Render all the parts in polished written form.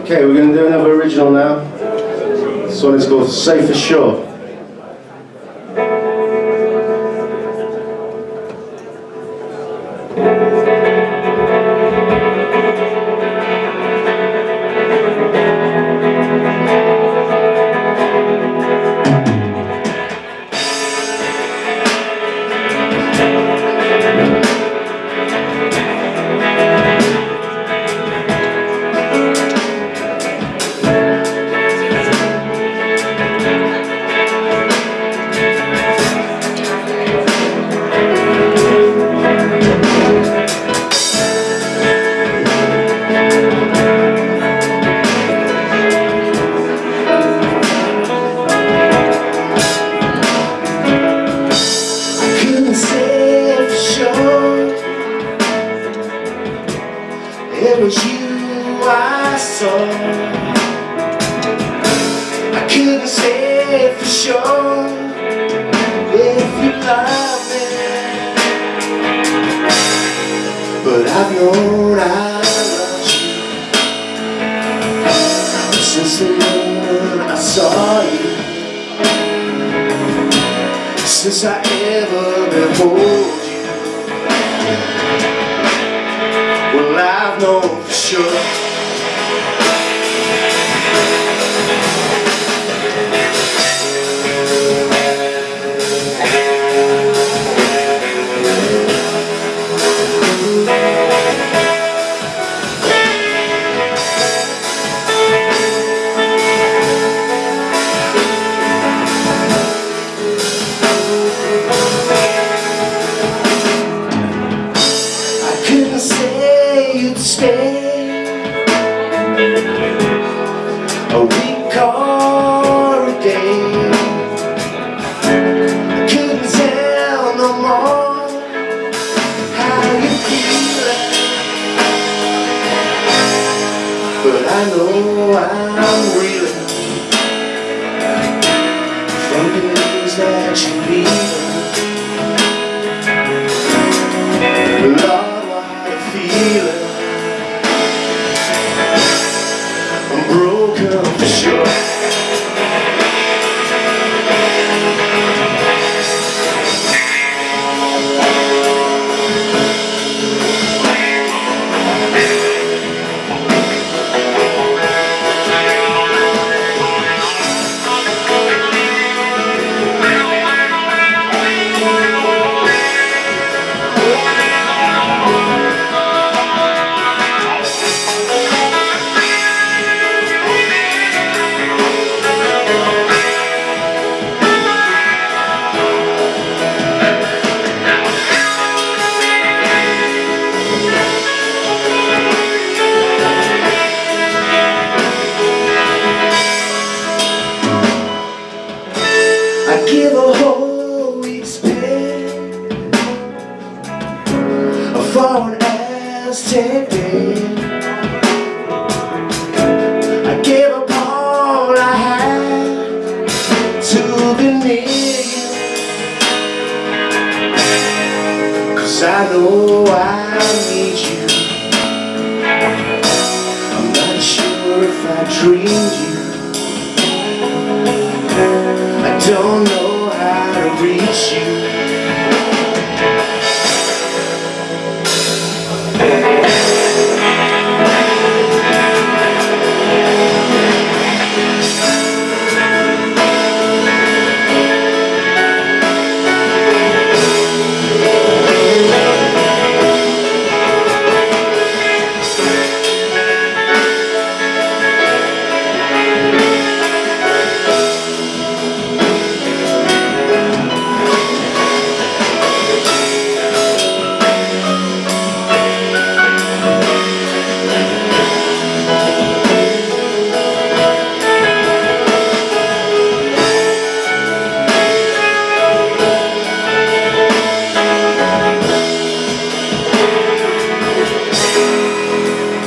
Okay, we're going to do another original now. This one is called Safe for Sure. It was you I saw. I couldn't say for sure if you love me, but I've known I loved you since the moment I saw you, since I ever behold you. Well, I've known for sure. I couldn't say you'd stay a week or a day. I couldn't tell no more how you feel, but I know I'm reeling from the news that you leave. Lord, what a feeling. I'm broken for sure. I give a whole week's pay for an Aztec day. I gave up all I had to be near you, 'cause I know I need you. I'm not sure if I dreamed you. I don't know how to reach you.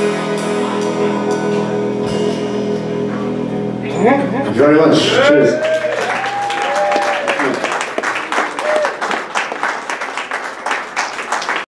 Thank you very much. Cheers.